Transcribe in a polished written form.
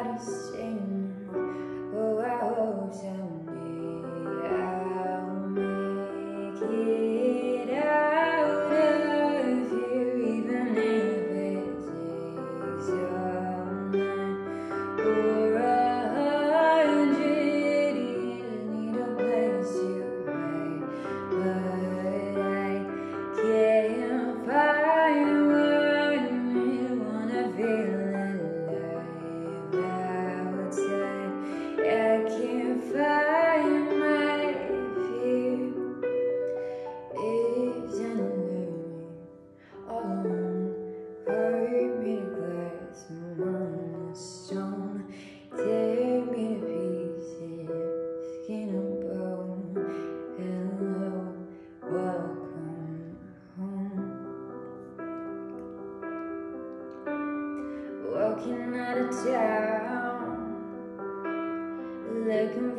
to sing. Oh, I hope someday I'll make it out of here, even if it takes all night or 100 years. Need a place to hide, but I can't find one. Wanna feel alive outside. I can't find my fear. It's unlearning all alone. Hurt me to glass, I'm on stone. Tear me to pieces, skin and bone. Hello, welcome home. Walking out of town, looking